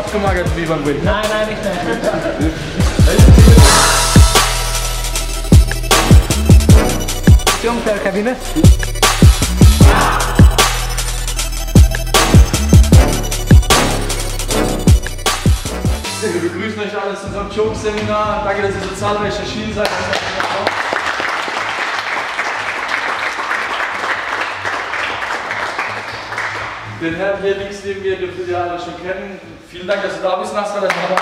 abgemagert wie beim Win. Nein, nicht mehr. Kabine. Wir begrüßen euch alle zu unserem Choke-Seminar. Danke, dass ihr so zahlreich erschienen seid. Den Herrn hier links neben mir dürft ihr alle schon kennen. Vielen Dank, dass du da bist, Nasra.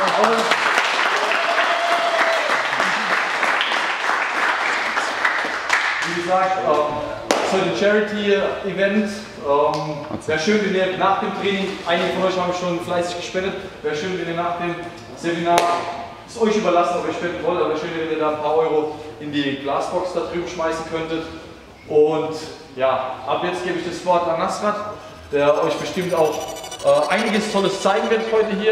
Wie gesagt, es ist heute ein Charity-Event. Wäre schön, wenn ihr nach dem Training, einige von euch haben schon fleißig gespendet, wäre schön, wenn ihr nach dem Seminar, ist euch überlassen, ob ihr spenden wollt, aber wäre schön, wenn ihr da ein paar Euro in die Glasbox da drüben schmeißen könntet. Und ja, ab jetzt gebe ich das Wort an Nasrat, der euch bestimmt auch einiges Tolles zeigen wird heute hier.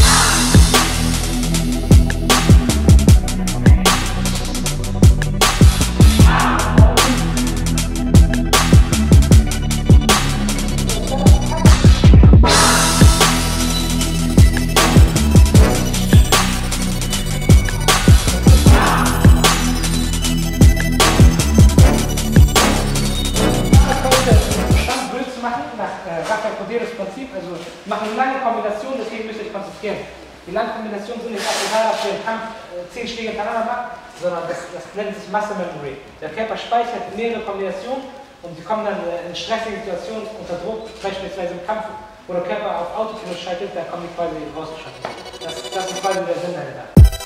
Prinzip, also machen eine lange Kombination, deswegen müsst ihr euch konzentrieren. Die lange Kombination sind nicht egal, ob ihr im Kampf 10 Schläge hintereinander macht, sondern das nennt sich Muscle Memory. Der Körper speichert mehrere Kombinationen und sie kommen dann in stressigen Situationen unter Druck, beispielsweise im Kampf, wo der Körper auf Autopilot schaltet, dann kommen die quasi rausgeschaltet. Das ist quasi der Sinn dahinter.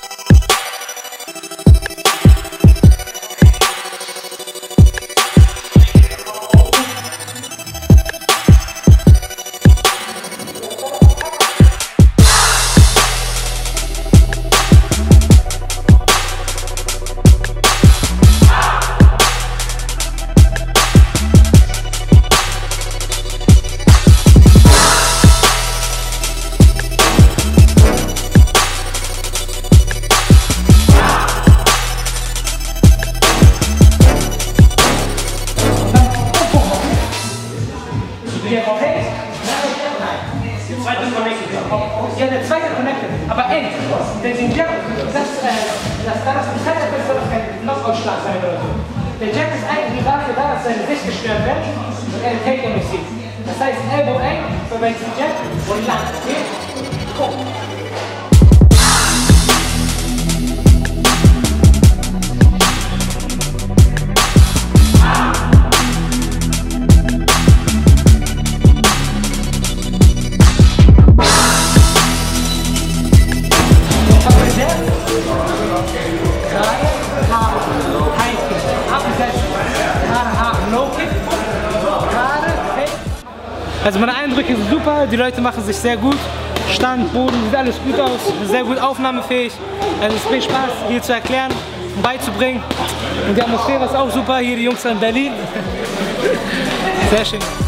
Ja, der zweite Connected, aber eng. Den Jab, das Setup ist, soll kein Knockout-Schlag sein oder so. Der Jab ist eigentlich dafür da, dass seine Sicht gestört wird und er den Takedown nicht sieht. Das heißt, Elbow eng, so wenn es ein Jab und lang, okay? Guck. Also meine Eindrücke sind super, die Leute machen sich sehr gut. Stand, Boden, sieht alles gut aus, sehr gut aufnahmefähig. Also es bringt Spaß, hier zu erklären und beizubringen. Und die Atmosphäre ist auch super, hier die Jungs in Berlin. Sehr schön.